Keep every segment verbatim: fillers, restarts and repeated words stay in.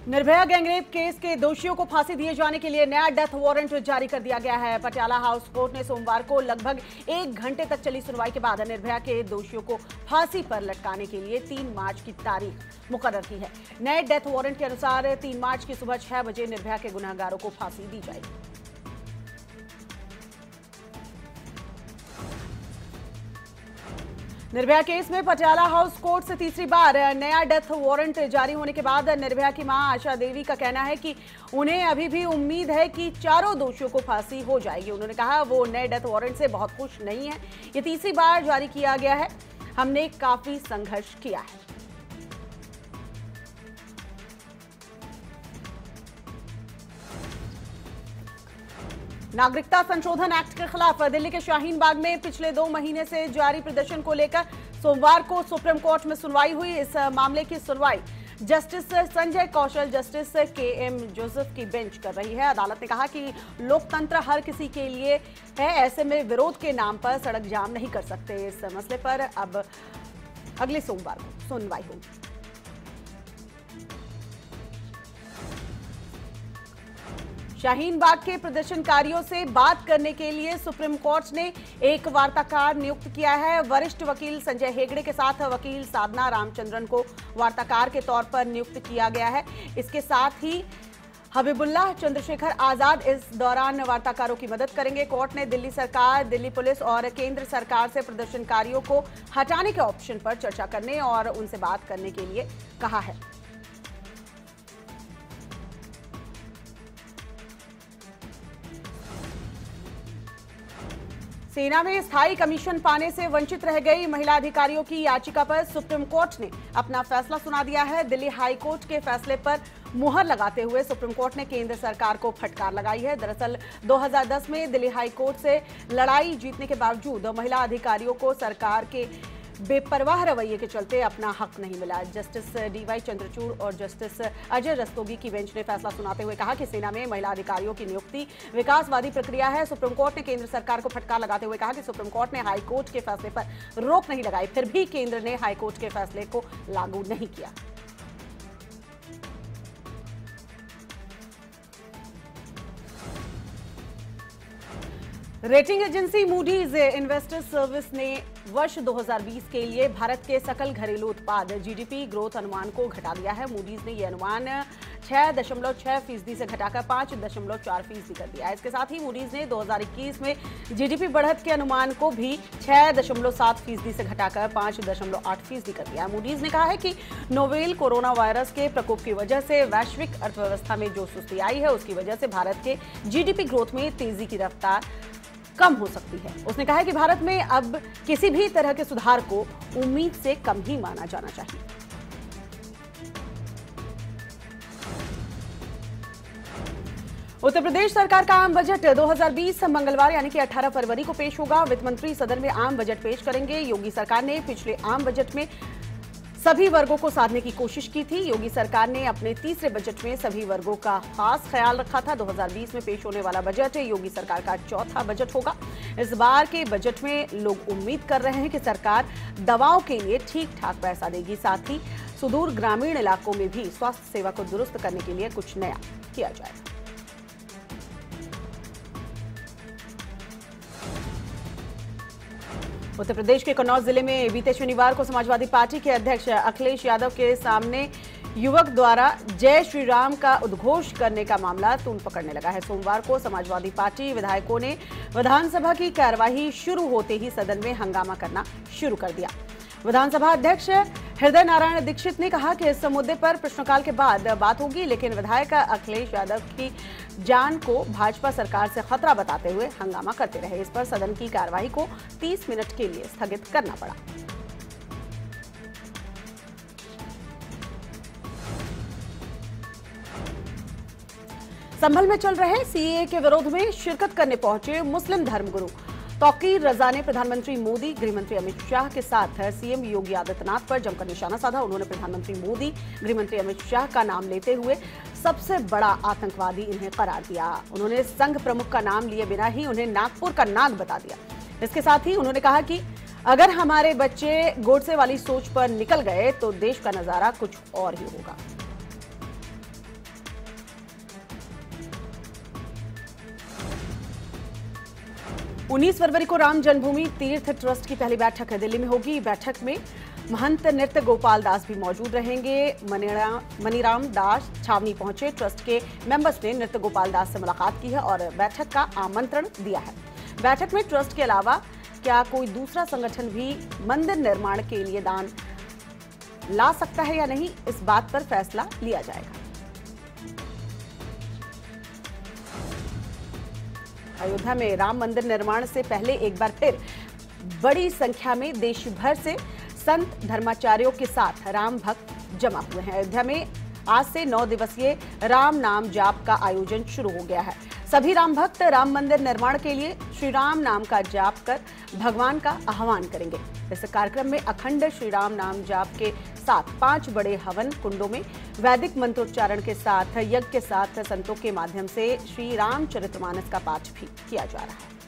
Nirbhaya gangrape case के दोषियों को फांसी दिए जाने के लिए नया डेथ वारंट जारी कर दिया गया है। पटियाला हाउस कोर्ट ने सोमवार को लगभग एक घंटे तक चली सुनवाई के बाद निर्भया के दोषियों को फांसी पर लटकाने के लिए तीन मार्च की तारीख मुकर्रर की है। नए डेथ वारंट के अनुसार तीन मार्च की सुबह छह बजे निर्भया के गुनहगारों को फांसी दी जाएगी। निर्भया केस में पटियाला हाउस कोर्ट से तीसरी बार नया डेथ वारंट जारी होने के बाद निर्भया की मां आशा देवी का कहना है कि उन्हें अभी भी उम्मीद है कि चारों दोषियों को फांसी हो जाएगी। उन्होंने कहा वो नए डेथ वारंट से बहुत खुश नहीं है। ये तीसरी बार जारी किया गया है। हमने काफी संघर्ष किया है। नागरिकता संशोधन एक्ट के खिलाफ दिल्ली के शाहीन बाग में पिछले दो महीने से जारी प्रदर्शन को लेकर सोमवार को सुप्रीम कोर्ट में सुनवाई हुई। इस मामले की सुनवाई justice Sanjay Kaushal, justice K M Joseph की बेंच कर रही है। अदालत ने कहा कि लोकतंत्र हर किसी के लिए है, ऐसे में विरोध के नाम पर सड़क जाम नहीं कर सकते। इस मसले पर अब अगले सोमवार को सुनवाई होगी। शाहीन बाग के प्रदर्शनकारियों से बात करने के लिए सुप्रीम कोर्ट ने एक वार्ताकार नियुक्त किया है। वरिष्ठ वकील संजय हेगड़े के साथ वकील साधना रामचंद्रन को वार्ताकार के तौर पर नियुक्त किया गया है। इसके साथ ही हबीबुल्लाह चंद्रशेखर आजाद इस दौरान वार्ताकारों की मदद करेंगे। कोर्ट ने दिल्ली सरकार, दिल्ली पुलिस और केंद्र सरकार से प्रदर्शनकारियों को हटाने के ऑप्शन पर चर्चा करने और उनसे बात करने के लिए कहा है। सेना में स्थायी कमीशन पाने से वंचित रह गई महिला अधिकारियों की याचिका पर सुप्रीम कोर्ट ने अपना फैसला सुना दिया है। दिल्ली हाई कोर्ट के फैसले पर मुहर लगाते हुए सुप्रीम कोर्ट ने केंद्र सरकार को फटकार लगाई है। दरअसल दो हज़ार दस में दिल्ली हाई कोर्ट से लड़ाई जीतने के बावजूद महिला अधिकारियों को सरकार के बेपरवाह रवैये के चलते अपना हक नहीं मिला। जस्टिस डीवाई चंद्रचूड़ और जस्टिस अजय रस्तोगी की बेंच ने फैसला सुनाते हुए कहा कि सेना में महिला अधिकारियों की नियुक्ति विकासवादी प्रक्रिया है। सुप्रीम कोर्ट ने केंद्र सरकार को फटकार लगाते हुए कहा कि सुप्रीम कोर्ट ने हाई कोर्ट के फैसले पर रोक नहीं लगाई, फिर भी केंद्र ने हाई कोर्ट के फैसले को लागू नहीं किया। Rating agency Moody's Investors Service ने वर्ष दो हज़ार बीस के लिए भारत के सकल घरेलू उत्पाद जीडीपी ग्रोथ अनुमान को घटा दिया है। मूडीज ने यह अनुमान छह दशमलव छह फीसदी से घटाकर पांच दशमलव चार फीसदी कर दिया है। इसके साथ ही मूडीज ने दो हज़ार इक्कीस में जीडीपी बढ़त के अनुमान को भी छह दशमलव सात फीसदी से घटाकर पांच दशमलव आठ फीसदी कर दिया है। मूडीज ने कहा है कि नोवेल कोरोना वायरस के प्रकोप की वजह से वैश्विक अर्थव्यवस्था में जो सुस्ती आई है, उसकी वजह से भारत के जीडीपी ग्रोथ में तेजी की रफ्तार कम हो सकती है। उसने कहा है कि भारत में अब किसी भी तरह के सुधार को उम्मीद से कम ही माना जाना चाहिए। उत्तर प्रदेश सरकार का आम बजट दो हज़ार बीस मंगलवार यानी कि अठारह फरवरी को पेश होगा। वित्त मंत्री सदन में आम बजट पेश करेंगे। योगी सरकार ने पिछले आम बजट में सभी वर्गों को साधने की कोशिश की थी। योगी सरकार ने अपने तीसरे बजट में सभी वर्गों का खास ख्याल रखा था। दो हज़ार बीस में पेश होने वाला बजट योगी सरकार का चौथा बजट होगा। इस बार के बजट में लोग उम्मीद कर रहे हैं कि सरकार दवाओं के लिए ठीक ठाक पैसा देगी, साथ ही सुदूर ग्रामीण इलाकों में भी स्वास्थ्य सेवा को दुरुस्त करने के लिए कुछ नया किया जाएगा। उत्तर प्रदेश के कन्नौज जिले में बीते शनिवार को समाजवादी पार्टी के अध्यक्ष अखिलेश यादव के सामने युवक द्वारा जय श्री राम का उद्घोष करने का मामला तूल पकड़ने लगा है। सोमवार को समाजवादी पार्टी विधायकों ने विधानसभा की कार्यवाही शुरू होते ही सदन में हंगामा करना शुरू कर दिया। विधानसभा अध्यक्ष हृदय नारायण दीक्षित ने कहा कि इस मुद्दे पर प्रश्नकाल के बाद बात होगी, लेकिन विधायक अखिलेश यादव की जान को भाजपा सरकार से खतरा बताते हुए हंगामा करते रहे। इस पर सदन की कार्यवाही को तीस मिनट के लिए स्थगित करना पड़ा। संभल में चल रहे सीएए के विरोध में शिरकत करने पहुंचे मुस्लिम धर्मगुरु तौकीर रजा ने प्रधानमंत्री मोदी, गृहमंत्री अमित शाह के साथ सीएम योगी आदित्यनाथ पर जमकर निशाना साधा। उन्होंने प्रधानमंत्री मोदी, गृहमंत्री अमित शाह का नाम लेते हुए सबसे बड़ा आतंकवादी इन्हें करार दिया। उन्होंने संघ प्रमुख का नाम लिए बिना ही उन्हें नागपुर का नाग बता दिया। इसके साथ ही उन्होंने कहा कि अगर हमारे बच्चे गोडसे वाली सोच पर निकल गए तो देश का नजारा कुछ और ही होगा। उन्नीस फरवरी को राम जन्मभूमि तीर्थ ट्रस्ट की पहली बैठक दिल्ली में होगी। बैठक में महंत नृत्य गोपाल दास भी मौजूद रहेंगे। मनीराम दास छावनी पहुंचे। ट्रस्ट के मेंबर्स ने नृत्य गोपाल दास से मुलाकात की है और बैठक का आमंत्रण दिया है। बैठक में ट्रस्ट के अलावा क्या कोई दूसरा संगठन भी मंदिर निर्माण के लिए दान ला सकता है या नहीं, इस बात पर फैसला लिया जाएगा। अयोध्या में राम मंदिर निर्माण से पहले एक बार फिर बड़ी संख्या में देश भर से संत धर्माचार्यों के साथ राम भक्त जमा हुए हैं। अयोध्या में आज से नौ दिवसीय राम नाम जाप का आयोजन शुरू हो गया है। सभी राम भक्त राम मंदिर निर्माण के लिए श्री राम नाम का जाप कर भगवान का आह्वान करेंगे। इस कार्यक्रम में अखंड श्री राम नाम जाप के साथ पांच बड़े हवन कुंडों में वैदिक मंत्रोच्चारण के साथ यज्ञ के साथ संतों के माध्यम से श्री रामचरितमानस का पाठ भी किया जा रहा है।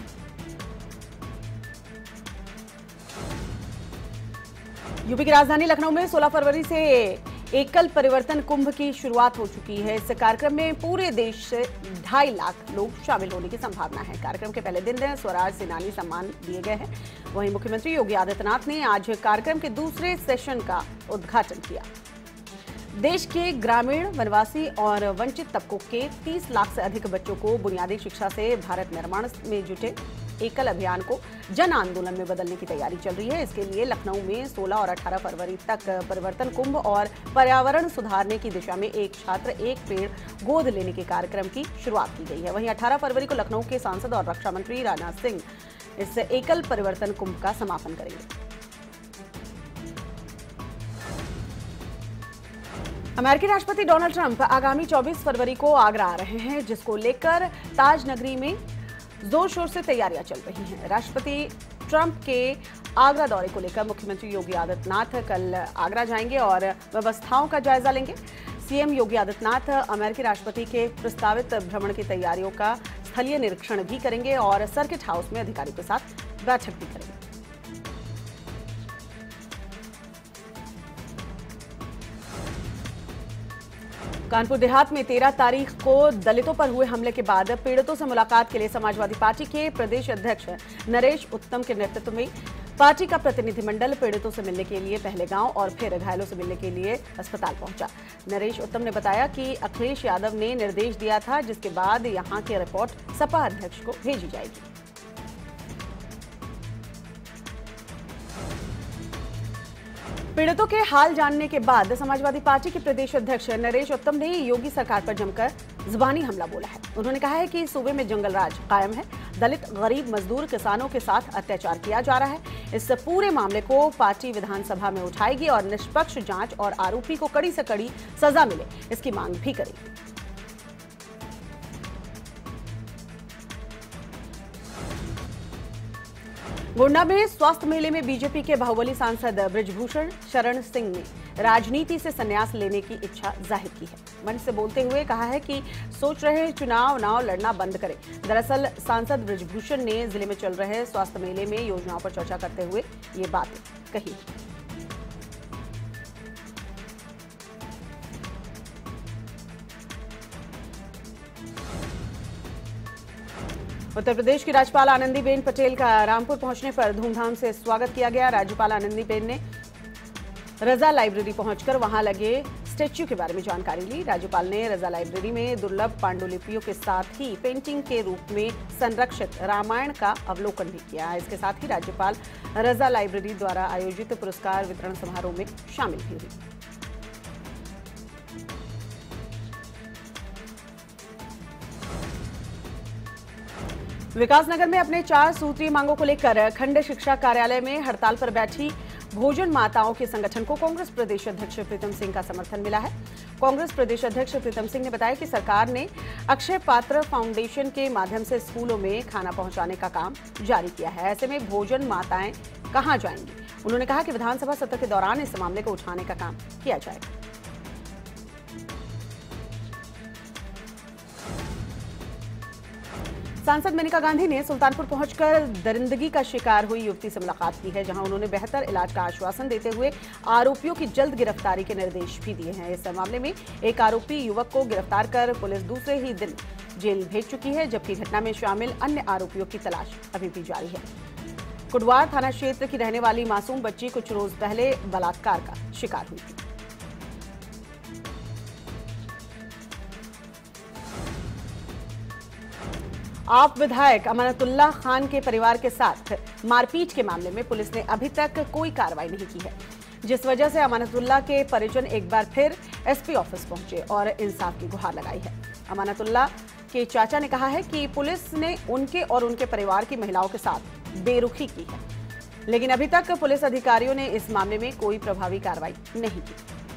यूपी की राजधानी लखनऊ में सोलह फरवरी से एकल परिवर्तन कुंभ की शुरुआत हो चुकी है। इस कार्यक्रम में पूरे देश से ढाई लाख लोग शामिल होने की संभावना है। कार्यक्रम के पहले दिन स्वराज सेनानी सम्मान दिए गए हैं। वहीं मुख्यमंत्री योगी आदित्यनाथ ने आज कार्यक्रम के दूसरे सेशन का उद्घाटन किया। देश के ग्रामीण, वनवासी और वंचित तबकों के तीस लाख से अधिक बच्चों को बुनियादी शिक्षा से भारत निर्माण में जुटे एकल अभियान को जन आंदोलन में बदलने की तैयारी चल रही है। इसके लिए लखनऊ में सोलह और अठारह फरवरी तक परिवर्तन कुंभ और पर्यावरण सुधारने की दिशा में एक छात्र एक पेड़ गोद लेने के कार्यक्रम की शुरुआत की गई है। वहीं अठारह फरवरी को लखनऊ के सांसद और रक्षा मंत्री राजनाथ सिंह इस एकल परिवर्तन कुंभ का समापन करेंगे। अमेरिकी राष्ट्रपति डोनाल्ड ट्रंप आगामी चौबीस फरवरी को आगरा आ रहे हैं, जिसको लेकर ताज नगरी में जोर शोर से तैयारियां चल रही हैं। राष्ट्रपति ट्रंप के आगरा दौरे को लेकर मुख्यमंत्री योगी आदित्यनाथ कल आगरा जाएंगे और व्यवस्थाओं का जायजा लेंगे। सीएम योगी आदित्यनाथ अमेरिकी राष्ट्रपति के प्रस्तावित भ्रमण की तैयारियों का स्थलीय निरीक्षण भी करेंगे और सर्किट हाउस में अधिकारियों के साथ बैठक भी करेंगे। कानपुर देहात में तेरह तारीख को दलितों पर हुए हमले के बाद पीड़ितों से मुलाकात के लिए समाजवादी पार्टी के प्रदेश अध्यक्ष नरेश उत्तम के नेतृत्व में पार्टी का प्रतिनिधिमंडल पीड़ितों से मिलने के लिए पहले गांव और फिर घायलों से मिलने के लिए अस्पताल पहुंचा। नरेश उत्तम ने बताया कि अखिलेश यादव ने निर्देश दिया था, जिसके बाद यहां की रिपोर्ट सपा अध्यक्ष को भेजी जाएगी। पीड़ितों के हाल जानने के बाद समाजवादी पार्टी के प्रदेश अध्यक्ष नरेश उत्तम ने योगी सरकार पर जमकर जुबानी हमला बोला है। उन्होंने कहा है कि सूबे में जंगल राज कायम है, दलित, गरीब, मजदूर, किसानों के साथ अत्याचार किया जा रहा है। इस पूरे मामले को पार्टी विधानसभा में उठाएगी और निष्पक्ष जांच और आरोपी को कड़ी से कड़ी सजा मिले, इसकी मांग भी करेगी। गोंडा में स्वास्थ्य मेले में बीजेपी के बाहुबली सांसद बृजभूषण शरण सिंह ने राजनीति से संन्यास लेने की इच्छा जाहिर की है। मंच से बोलते हुए कहा है कि सोच रहे चुनाव नाव लड़ना बंद करें। दरअसल सांसद बृजभूषण ने जिले में चल रहे स्वास्थ्य मेले में योजनाओं पर चर्चा करते हुए ये बात कही। उत्तर प्रदेश की राज्यपाल आनंदीबेन पटेल का रामपुर पहुंचने पर धूमधाम से स्वागत किया गया। राज्यपाल आनंदीबेन ने रजा लाइब्रेरी पहुंचकर वहां लगे स्टैच्यू के बारे में जानकारी ली। राज्यपाल ने रजा लाइब्रेरी में दुर्लभ पांडुलिपियों के साथ ही पेंटिंग के रूप में संरक्षित रामायण का अवलोकन भी किया। इसके साथ ही राज्यपाल रजा लाइब्रेरी द्वारा आयोजित पुरस्कार वितरण समारोह में शामिल भी हुई। विकासनगर में अपने चार सूत्रीय मांगों को लेकर खंड शिक्षा कार्यालय में हड़ताल पर बैठी भोजन माताओं के संगठन को कांग्रेस प्रदेश अध्यक्ष प्रीतम सिंह का समर्थन मिला है। कांग्रेस प्रदेश अध्यक्ष प्रीतम सिंह ने बताया कि सरकार ने अक्षय पात्र फाउंडेशन के माध्यम से स्कूलों में खाना पहुंचाने का काम जारी किया है। ऐसे में भोजन माताएं कहां जाएंगी? उन्होंने कहा कि विधानसभा सत्र के दौरान इस मामले को उठाने का काम किया जाएगा। सांसद मेनका गांधी ने सुल्तानपुर पहुंचकर दरिंदगी का शिकार हुई युवती से मुलाकात की है, जहां उन्होंने बेहतर इलाज का आश्वासन देते हुए आरोपियों की जल्द गिरफ्तारी के निर्देश भी दिए हैं। इस मामले में एक आरोपी युवक को गिरफ्तार कर पुलिस दूसरे ही दिन जेल भेज चुकी है, जबकि घटना में शामिल अन्य आरोपियों की तलाश अभी भी जारी है। कुटवार थाना क्षेत्र की रहने वाली मासूम बच्ची कुछ रोज पहले बलात्कार का शिकार हुई थी। आप विधायक अमानतुल्लाह खान के परिवार के साथ मारपीट के मामले में पुलिस ने अभी तक कोई कार्रवाई नहीं की है, जिस वजह से अमानतुल्लाह के परिजन एक बार फिर एसपी ऑफिस पहुंचे और इंसाफ की गुहार लगाई है। अमानतुल्लाह के चाचा ने कहा है कि पुलिस ने उनके और उनके परिवार की महिलाओं के साथ बेरुखी की है, लेकिन अभी तक पुलिस अधिकारियों ने इस मामले में कोई प्रभावी कार्रवाई नहीं की।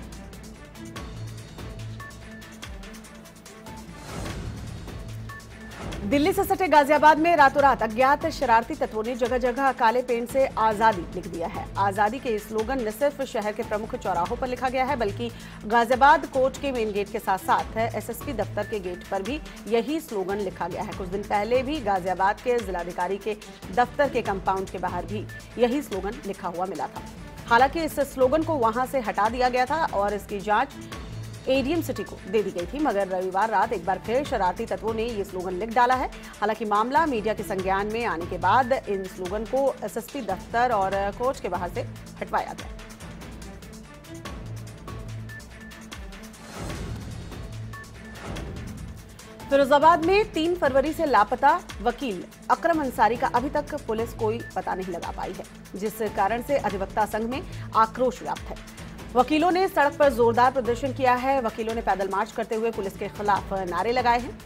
दिल्ली से सटे गाजियाबाद में रातों रात अज्ञात शरारती तत्वों ने जगह जगह काले पेंट से आजादी लिख दिया है। आजादी के स्लोगन न सिर्फ शहर के प्रमुख चौराहों पर लिखा गया है, बल्कि गाजियाबाद कोर्ट के मेन गेट के साथ साथ एसएसपी दफ्तर के गेट पर भी यही स्लोगन लिखा गया है। कुछ दिन पहले भी गाजियाबाद के जिलाधिकारी के दफ्तर के कंपाउंड के बाहर भी यही स्लोगन लिखा हुआ मिला था। हालांकि इस स्लोगन को वहां से हटा दिया गया था और इसकी जांच एडीएम सिटी को दे दी गई थी, मगर रविवार रात एक बार फिर शरारती तत्वों ने ये स्लोगन लिख डाला है। हालांकि मामला मीडिया के संज्ञान में आने के बाद इन स्लोगन को एसएसपी दफ्तर और कोर्ट के बाहर से हटवाया गया। फिरोजाबाद में तीन फरवरी से लापता वकील अकरम अंसारी का अभी तक पुलिस कोई पता नहीं लगा पाई है, जिस कारण से अधिवक्ता संघ में आक्रोश व्याप्त है। वकीलों ने सड़क पर जोरदार प्रदर्शन किया है। वकीलों ने पैदल मार्च करते हुए पुलिस के खिलाफ नारे लगाए हैं।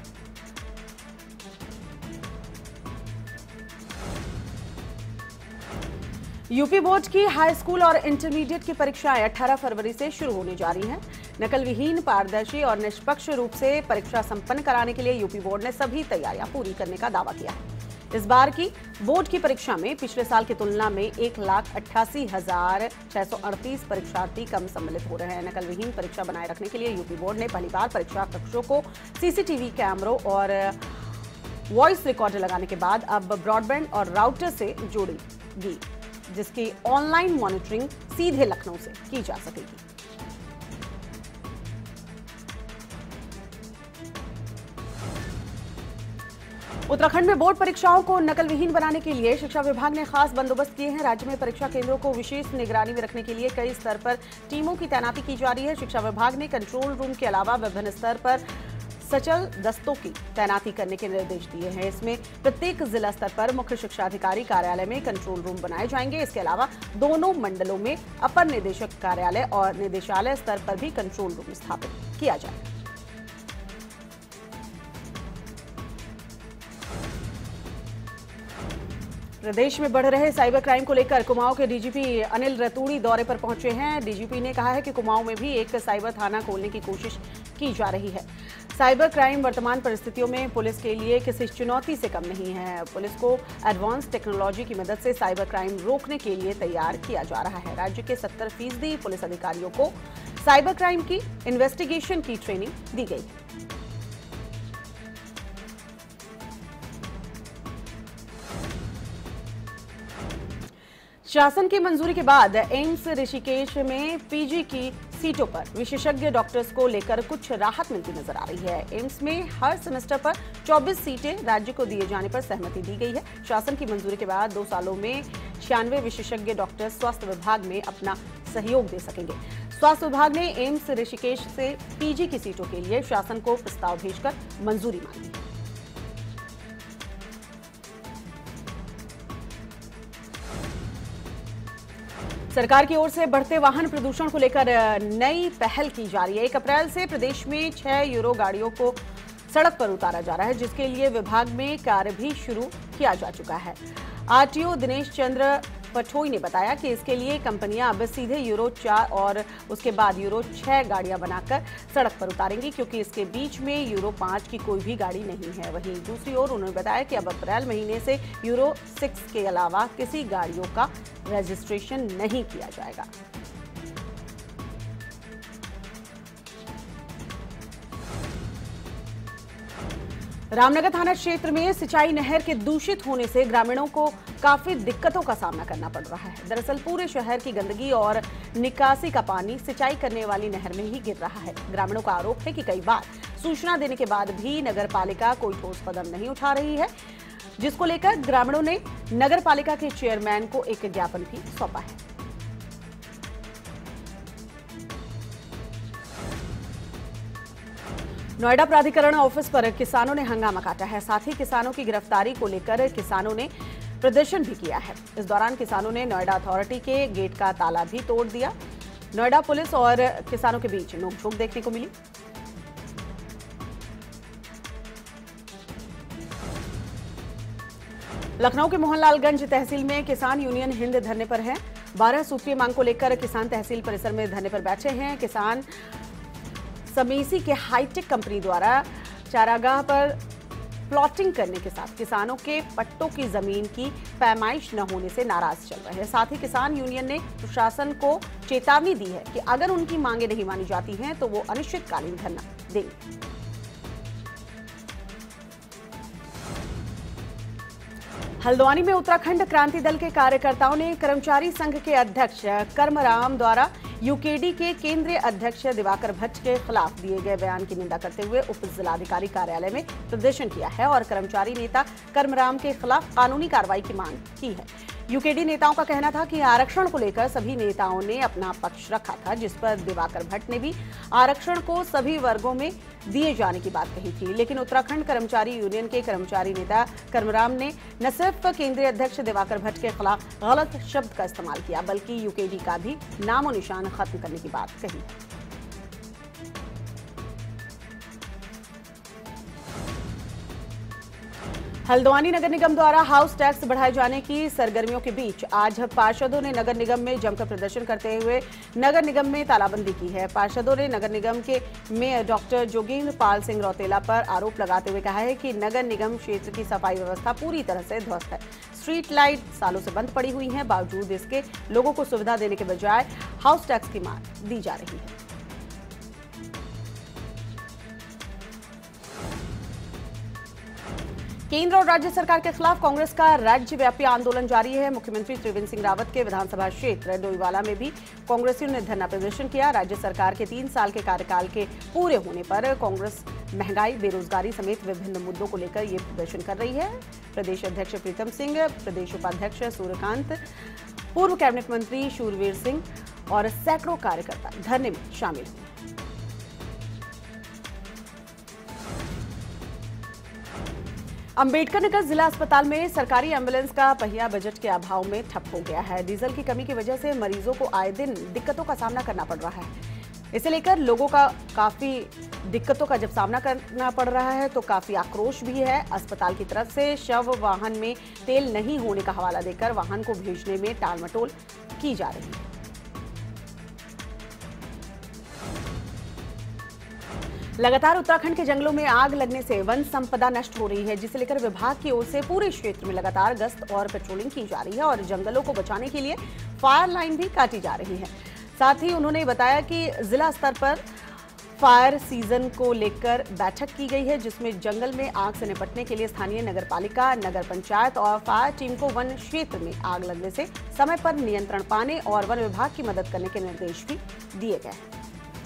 यूपी बोर्ड की हाई स्कूल और इंटरमीडिएट की परीक्षाएं अठारह फरवरी से शुरू होने जा रही हैं। नकल विहीन, पारदर्शी और निष्पक्ष रूप से परीक्षा संपन्न कराने के लिए यूपी बोर्ड ने सभी तैयारियां पूरी करने का दावा किया है। इस बार की बोर्ड की परीक्षा में पिछले साल की तुलना में एक लाख अट्ठासी हजार छह सौ अड़तीस परीक्षार्थी कम सम्मिलित हो रहे हैं। नकल विहीन परीक्षा बनाए रखने के लिए यूपी बोर्ड ने पहली बार परीक्षा कक्षों को सीसीटीवी कैमरों और वॉइस रिकॉर्डर लगाने के बाद अब ब्रॉडबैंड और राउटर से जोड़ेगी, जिसकी ऑनलाइन मॉनिटरिंग सीधे लखनऊ से की जा सकेगी। उत्तराखंड में बोर्ड परीक्षाओं को नकल विहीन बनाने के लिए शिक्षा विभाग ने खास बंदोबस्त किए हैं। राज्य में परीक्षा केंद्रों को विशेष निगरानी में रखने के लिए कई स्तर पर टीमों की तैनाती की जा रही है। शिक्षा विभाग ने कंट्रोल रूम के अलावा विभिन्न स्तर पर सचल दस्तों की तैनाती करने के निर्देश दिए हैं। इसमें प्रत्येक जिला स्तर पर मुख्य शिक्षा अधिकारी कार्यालय में कंट्रोल रूम बनाए जाएंगे। इसके अलावा दोनों मंडलों में अपर निदेशक कार्यालय और निदेशालय स्तर पर भी कंट्रोल रूम स्थापित किया जाएगा। प्रदेश में बढ़ रहे साइबर क्राइम को लेकर कुमाऊं के डीजीपी अनिल रतूड़ी दौरे पर पहुंचे हैं। डीजीपी ने कहा है कि कुमाऊं में भी एक साइबर थाना खोलने की कोशिश की जा रही है। साइबर क्राइम वर्तमान परिस्थितियों में पुलिस के लिए किसी चुनौती से कम नहीं है। पुलिस को एडवांस टेक्नोलॉजी की मदद से साइबर क्राइम रोकने के लिए तैयार किया जा रहा है। राज्य के सत्तर फीसदी पुलिस अधिकारियों को साइबर क्राइम की इन्वेस्टिगेशन की ट्रेनिंग दी गई है। शासन की मंजूरी के बाद एम्स ऋषिकेश में पीजी की सीटों पर विशेषज्ञ डॉक्टर्स को लेकर कुछ राहत मिलती नजर आ रही है। एम्स में हर सेमेस्टर पर चौबीस सीटें राज्य को दिए जाने पर सहमति दी गई है। शासन की मंजूरी के बाद दो सालों में छियानवे विशेषज्ञ डॉक्टर स्वास्थ्य विभाग में अपना सहयोग दे सकेंगे। स्वास्थ्य विभाग ने एम्स ऋषिकेश से पीजी की सीटों के लिए शासन को प्रस्ताव भेजकर मंजूरी मांगी है। सरकार की ओर से बढ़ते वाहन प्रदूषण को लेकर नई पहल की जा रही है। एक अप्रैल से प्रदेश में छह यूरो गाड़ियों को सड़क पर उतारा जा रहा है, जिसके लिए विभाग में कार्य भी शुरू किया जा चुका है। आरटीओ दिनेश चंद्र पठोई ने बताया कि इसके लिए कंपनियां अब सीधे यूरो चार और उसके बाद यूरो छह गाड़ियां बनाकर सड़क पर उतारेंगी, क्योंकि इसके बीच में यूरो पांच की कोई भी गाड़ी नहीं है। वहीं दूसरी ओर उन्होंने बताया कि अब अप्रैल महीने से यूरो सिक्स के अलावा किसी गाड़ियों का रजिस्ट्रेशन नहीं किया जाएगा। रामनगर थाना क्षेत्र में सिंचाई नहर के दूषित होने से ग्रामीणों को काफी दिक्कतों का सामना करना पड़ रहा है। दरअसल पूरे शहर की गंदगी और निकासी का पानी सिंचाई करने वाली नहर में ही गिर रहा है। ग्रामीणों का आरोप है कि कई बार सूचना देने के बाद भी नगर पालिका कोई ठोस कदम नहीं उठा रही है, जिसको लेकर ग्रामीणों ने नगर पालिका के चेयरमैन को एक ज्ञापन भी सौंपा है। नोएडा प्राधिकरण ऑफिस पर किसानों ने हंगामा काटा है। साथ ही किसानों की गिरफ्तारी को लेकर किसानों ने प्रदर्शन भी किया है। इस दौरान किसानों ने नोएडा अथॉरिटी के गेट का ताला भी तोड़ दिया। नोएडा पुलिस और किसानों के बीच नोकझोंक देखने को मिली। लखनऊ के मोहनलालगंज तहसील में किसान यूनियन हिंद धरने पर है। बारह सूत्रीय मांग को लेकर किसान तहसील परिसर में धरने पर बैठे हैं। किसान समेसी के हाईटेक कंपनी द्वारा चारागाह पर प्लॉटिंग करने के साथ किसानों के पट्टों की जमीन की पैमाइश न होने से नाराज चल रहे हैं। साथ ही किसान यूनियन ने प्रशासन को चेतावनी दी है कि अगर उनकी मांगे नहीं मानी जाती हैं तो वो अनिश्चितकालीन धरना देंगे। हल्द्वानी में उत्तराखंड क्रांति दल के कार्यकर्ताओं ने कर्मचारी संघ के अध्यक्ष कर्मराम द्वारा यूकेडी के केंद्रीय अध्यक्ष दिवाकर भट्ट के खिलाफ दिए गए बयान की निंदा करते हुए उप जिलाधिकारी कार्यालय में प्रदर्शन किया है और कर्मचारी नेता कर्मराम के खिलाफ कानूनी कार्रवाई की मांग की है। यूकेडी नेताओं का कहना था कि आरक्षण को लेकर सभी नेताओं ने अपना पक्ष रखा था, जिस पर दिवाकर भट्ट ने भी आरक्षण को सभी वर्गों में दिए जाने की बात कही थी। लेकिन उत्तराखंड कर्मचारी यूनियन के कर्मचारी नेता कर्मराम ने न सिर्फ केंद्रीय अध्यक्ष दिवाकर भट्ट के खिलाफ गलत शब्द का इस्तेमाल किया, बल्कि यूकेडी का भी नामो निशान खत्म करने की बात कही। हल्द्वानी नगर निगम द्वारा हाउस टैक्स बढ़ाए जाने की सरगर्मियों के बीच आज पार्षदों ने नगर निगम में जमकर प्रदर्शन करते हुए नगर निगम में तालाबंदी की है। पार्षदों ने नगर निगम के मेयर डॉक्टर जोगेंद्र पाल सिंह रौतेला पर आरोप लगाते हुए कहा है कि नगर निगम क्षेत्र की सफाई व्यवस्था पूरी तरह से ध्वस्त है। स्ट्रीट लाइट सालों से बंद पड़ी हुई हैं, बावजूद इसके लोगों को सुविधा देने के बजाय हाउस टैक्स की मांग दी जा रही है। केंद्र और राज्य सरकार के खिलाफ कांग्रेस का राज्यव्यापी आंदोलन जारी है। मुख्यमंत्री त्रिवेंद्र सिंह रावत के विधानसभा क्षेत्र डोईवाला में भी कांग्रेसियों ने धरना प्रदर्शन किया। राज्य सरकार के तीन साल के कार्यकाल के पूरे होने पर कांग्रेस महंगाई, बेरोजगारी समेत विभिन्न मुद्दों को लेकर ये प्रदर्शन कर रही है। प्रदेश अध्यक्ष प्रीतम सिंह, प्रदेश उपाध्यक्ष सूर्यकांत, पूर्व कैबिनेट मंत्री शूरवीर सिंह और सैकड़ों कार्यकर्ता धरने में शामिल हुए। अंबेडकर नगर जिला अस्पताल में सरकारी एम्बुलेंस का पहिया बजट के अभाव में ठप हो गया है। डीजल की कमी की वजह से मरीजों को आए दिन दिक्कतों का सामना करना पड़ रहा है। इसे लेकर लोगों का काफी दिक्कतों का जब सामना करना पड़ रहा है तो काफी आक्रोश भी है। अस्पताल की तरफ से शव वाहन में तेल नहीं होने का हवाला देकर वाहन को भेजने में टालमटोल की जा रही है। लगातार उत्तराखंड के जंगलों में आग लगने से वन संपदा नष्ट हो रही है, जिसे लेकर विभाग की ओर से पूरे क्षेत्र में लगातार गश्त और पेट्रोलिंग की जा रही है और जंगलों को बचाने के लिए फायर लाइन भी काटी जा रही है। साथ ही उन्होंने बताया कि जिला स्तर पर फायर सीजन को लेकर बैठक की गई है, जिसमें जंगल में आग से निपटने के लिए स्थानीय नगर पालिका, नगर पंचायत और फायर टीम को वन क्षेत्र में आग लगने से समय पर नियंत्रण पाने और वन विभाग की मदद करने के निर्देश भी दिए गए हैं।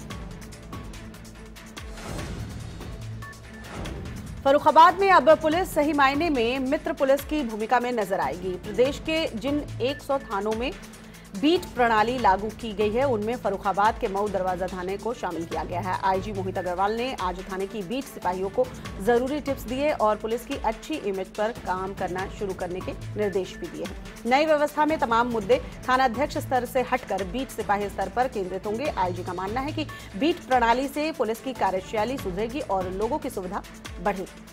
फर्रुखाबाद में अब पुलिस सही मायने में मित्र पुलिस की भूमिका में नजर आएगी। प्रदेश के जिन सौ थानों में बीट प्रणाली लागू की गई है, उनमें फर्रुखाबाद के मऊ दरवाजा थाने को शामिल किया गया है। आईजी मोहित अग्रवाल ने आज थाने की बीट सिपाहियों को जरूरी टिप्स दिए और पुलिस की अच्छी इमेज पर काम करना शुरू करने के निर्देश भी दिए हैं। नई व्यवस्था में तमाम मुद्दे थानाध्यक्ष स्तर से हटकर बीट सिपाही स्तर पर केंद्रित होंगे। आईजी का मानना है कि बीट प्रणाली से पुलिस की कार्यशैली सुधरेगी और लोगों की सुविधा बढ़ेगी।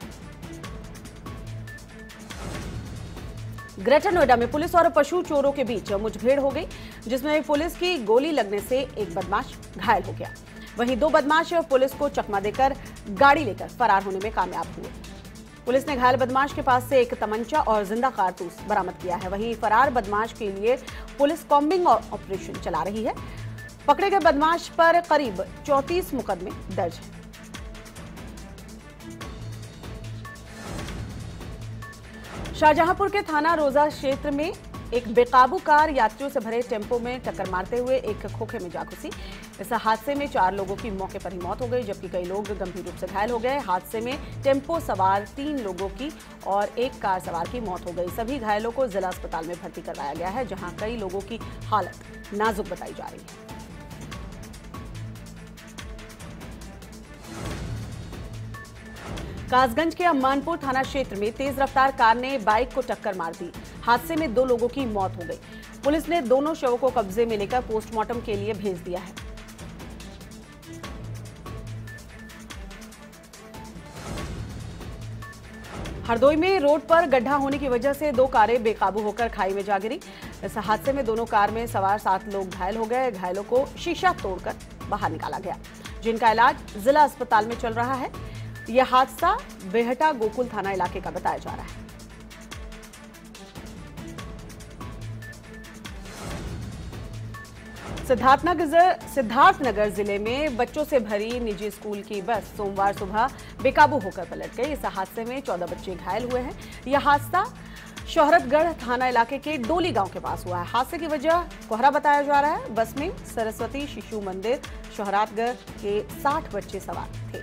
ग्रेटर नोएडा में पुलिस और पशु चोरों के बीच मुठभेड़ हो गई, जिसमें पुलिस की गोली लगने से एक बदमाश घायल हो गया। वहीं दो बदमाश पुलिस को चकमा देकर गाड़ी लेकर फरार होने में कामयाब हुए। पुलिस ने घायल बदमाश के पास से एक तमंचा और जिंदा कारतूस बरामद किया है। वहीं फरार बदमाश के लिए पुलिस कॉम्बिंग ऑपरेशन चला रही है। पकड़े गए बदमाश पर करीब चौंतीस मुकदमे दर्ज हैं। शाहजहांपुर के थाना रोजा क्षेत्र में एक बेकाबू कार यात्रियों से भरे टेम्पो में टक्कर मारते हुए एक खोखे में जा घुसी। इस हादसे में चार लोगों की मौके पर ही मौत हो गई, जबकि कई लोग गंभीर रूप से घायल हो गए। हादसे में टेम्पो सवार तीन लोगों की और एक कार सवार की मौत हो गई। सभी घायलों को जिला अस्पताल में भर्ती करवाया गया है, जहां कई लोगों की हालत नाजुक बताई जा रही है। कासगंज के अम्मानपुर थाना क्षेत्र में तेज रफ्तार कार ने बाइक को टक्कर मार दी। हादसे में दो लोगों की मौत हो गई। पुलिस ने दोनों शवों को कब्जे में लेकर पोस्टमार्टम के लिए भेज दिया है। हरदोई में रोड पर गड्ढा होने की वजह से दो कारें बेकाबू होकर खाई में जा गिरी। इस हादसे में दोनों कार में सवार सात लोग घायल हो गए। घायलों को शीशा तोड़कर बाहर निकाला गया, जिनका इलाज जिला अस्पताल में चल रहा है। यह हादसा बेहटा गोकुल थाना इलाके का बताया जा रहा है। सिद्धार्थनगर सिद्धार्थनगर जिले में बच्चों से भरी निजी स्कूल की बस सोमवार सुबह बेकाबू होकर पलट गई। इस हादसे में चौदह बच्चे घायल हुए हैं। यह हादसा शोहरतगढ़ थाना इलाके के डोली गांव के पास हुआ है। हादसे की वजह कोहरा बताया जा रहा है। बस में सरस्वती शिशु मंदिर शोहरतगढ़ के साठ बच्चे सवार थे।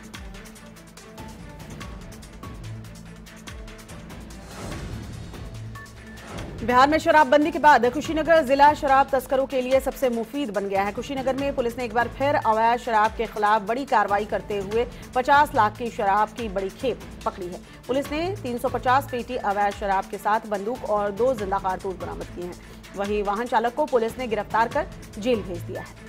बिहार में शराबबंदी के बाद कुशीनगर जिला शराब तस्करों के लिए सबसे मुफीद बन गया है। कुशीनगर में पुलिस ने एक बार फिर अवैध शराब के खिलाफ बड़ी कार्रवाई करते हुए पचास लाख की शराब की बड़ी खेप पकड़ी है। पुलिस ने तीन सौ पचास पेटी अवैध शराब के साथ बंदूक और दो जिंदा कारतूस बरामद किए हैं। वहीं वाहन चालक को पुलिस ने गिरफ्तार कर जेल भेज दिया है।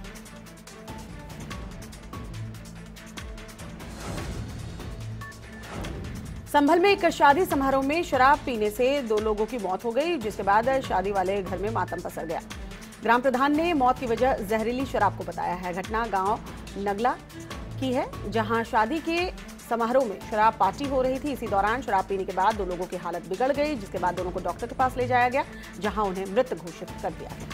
संभल में एक शादी समारोह में शराब पीने से दो लोगों की मौत हो गई, जिसके बाद शादी वाले घर में मातम पसर गया। ग्राम प्रधान ने मौत की वजह जहरीली शराब को बताया है। घटना गांव नगला की है, जहां शादी के समारोह में शराब पार्टी हो रही थी। इसी दौरान शराब पीने के बाद दो लोगों की हालत बिगड़ गई, जिसके बाद दोनों को डॉक्टर के पास ले जाया गया, जहां उन्हें मृत घोषित कर दिया गया।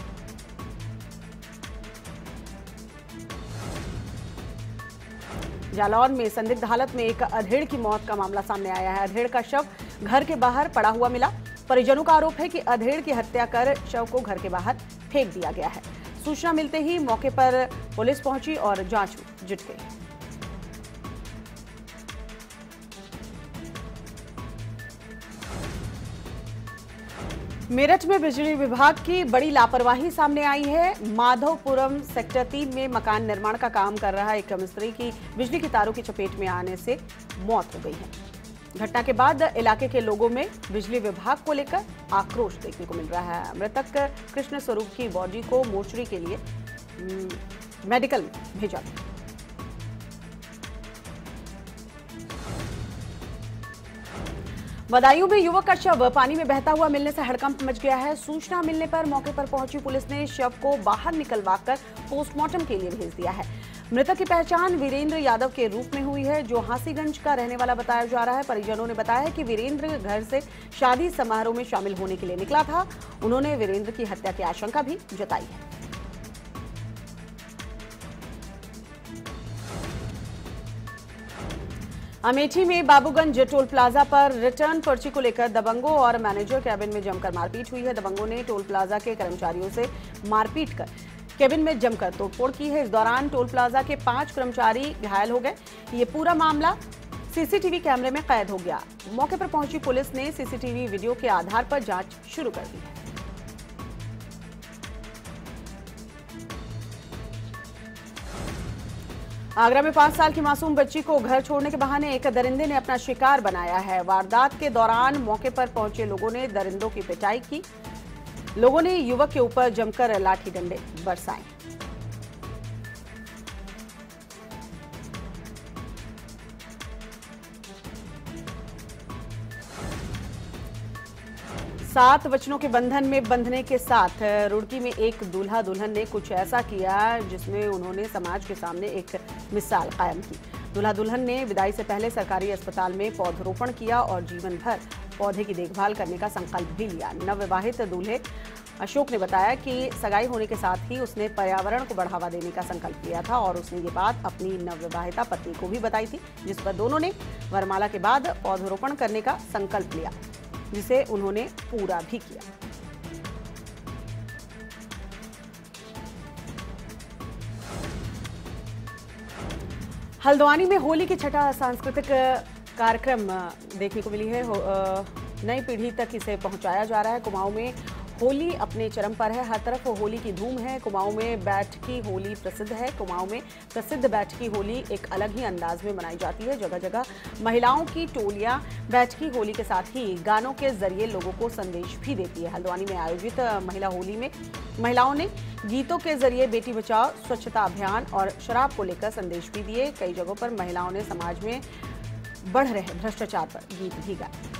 जालौर में संदिग्ध हालत में एक अधेड़ की मौत का मामला सामने आया है। अधेड़ का शव घर के बाहर पड़ा हुआ मिला। परिजनों का आरोप है कि अधेड़ की हत्या कर शव को घर के बाहर फेंक दिया गया है। सूचना मिलते ही मौके पर पुलिस पहुंची और जांच जुट गई। मेरठ में बिजली विभाग की बड़ी लापरवाही सामने आई है। माधवपुरम सेक्टर तीन में मकान निर्माण का काम कर रहा एक मिस्त्री की बिजली की तारों की चपेट में आने से मौत हो गई है। घटना के बाद इलाके के लोगों में बिजली विभाग को लेकर आक्रोश देखने को मिल रहा है। मृतक कृष्ण स्वरूप की बॉडी को मोर्चरी के लिए मेडिकल में भेजा गया। बदायूं में युवक का शव पानी में बहता हुआ मिलने से हड़कंप मच गया है। सूचना मिलने पर मौके पर पहुंची पुलिस ने शव को बाहर निकलवाकर पोस्टमार्टम के लिए भेज दिया है। मृतक की पहचान वीरेंद्र यादव के रूप में हुई है, जो हांसीगंज का रहने वाला बताया जा रहा है। परिजनों ने बताया कि वीरेंद्र घर से शादी समारोह में शामिल होने के लिए निकला था। उन्होंने वीरेंद्र की हत्या की आशंका भी जताई है। अमेठी में बाबूगंज टोल प्लाजा पर रिटर्न पर्ची को लेकर दबंगों और मैनेजर कैबिन में जमकर मारपीट हुई है। दबंगों ने टोल प्लाजा के कर्मचारियों से मारपीट कर कैबिन में जमकर तोड़फोड़ की है। इस दौरान टोल प्लाजा के पांच कर्मचारी घायल हो गए। ये पूरा मामला सीसीटीवी कैमरे में कैद हो गया। मौके पर पहुंची पुलिस ने सीसीटीवी वीडियो के आधार पर जांच शुरू कर दी है। आगरा में पांच साल की मासूम बच्ची को घर छोड़ने के बहाने एक दरिंदे ने अपना शिकार बनाया है। वारदात के दौरान मौके पर पहुंचे लोगों ने दरिंदों की पिटाई की। लोगों ने युवक के ऊपर जमकर लाठी डंडे बरसाए। सात वचनों के बंधन में बंधने के साथ रुड़की में एक दूल्हा दुल्हन ने कुछ ऐसा किया जिसमें उन्होंने समाज के सामने एक मिसाल कायम की। दूल्हा दुल्हन ने विदाई से पहले सरकारी अस्पताल में पौधरोपण किया और जीवन भर पौधे की देखभाल करने का संकल्प भी लिया। नवविवाहित दूल्हे अशोक ने बताया कि सगाई होने के साथ ही उसने पर्यावरण को बढ़ावा देने का संकल्प लिया था और उसने ये बात अपनी नवविवाहिता पत्नी को भी बताई थी, जिस पर दोनों ने वरमाला के बाद पौधरोपण करने का संकल्प लिया, जिसे उन्होंने पूरा भी किया। हल्द्वानी में होली की छठा सांस्कृतिक कार्यक्रम देखने को मिली है। नई पीढ़ी तक इसे पहुंचाया जा रहा है। कुमाऊं में होली अपने चरम पर है। हर तरफ होली की धूम है। कुमाऊं में बैठकी होली प्रसिद्ध है। कुमाऊं में प्रसिद्ध बैठकी होली एक अलग ही अंदाज में मनाई जाती है। जगह जगह महिलाओं की टोलियां बैठकी होली के साथ ही गानों के जरिए लोगों को संदेश भी देती है। हल्द्वानी में आयोजित महिला होली में महिलाओं ने गीतों के जरिए बेटी बचाओ, स्वच्छता अभियान और शराब को लेकर संदेश भी दिए। कई जगहों पर महिलाओं ने समाज में बढ़ रहे भ्रष्टाचार पर गीत भी गाए।